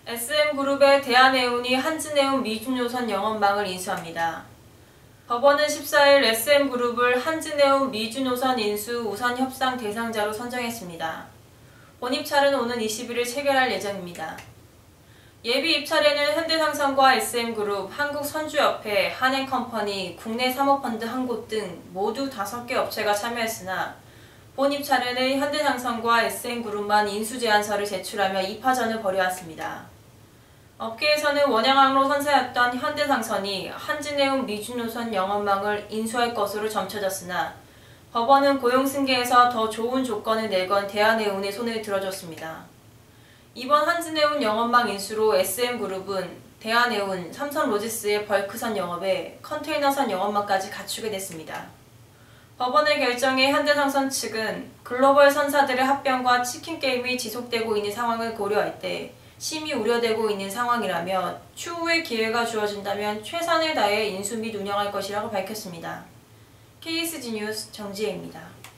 SM그룹의 대한해운이 한진해운 미주노선 영업망을 인수합니다. 법원은 14일 SM그룹을 한진해운 미주노선 인수 우선 협상 대상자로 선정했습니다. 본입찰은 오는 21일 체결할 예정입니다. 예비 입찰에는 현대상선과 SM그룹, 한국선주협회, 한행컴퍼니, 국내 사모펀드 한 곳 등 모두 5개 업체가 참여했으나 본입찰에는 현대상선과 SM그룹만 인수제안서를 제출하며 2파전을 벌여왔습니다. 업계에서는 원양항로 선사였던 현대상선이 한진해운 미주노선 영업망을 인수할 것으로 점쳐졌으나 법원은 고용승계에서 더 좋은 조건을 내건 대한해운의 손을 들어줬습니다. 이번 한진해운 영업망 인수로 SM그룹은 대한해운, 삼성로지스의 벌크선 영업에 컨테이너선 영업망까지 갖추게 됐습니다. 법원의 결정에 현대상선 측은 글로벌 선사들의 합병과 치킨게임이 지속되고 있는 상황을 고려할 때 심히 우려되고 있는 상황이라며 추후에 기회가 주어진다면 최선을 다해 인수 및 운영할 것이라고 밝혔습니다. KSG 뉴스 정지혜입니다.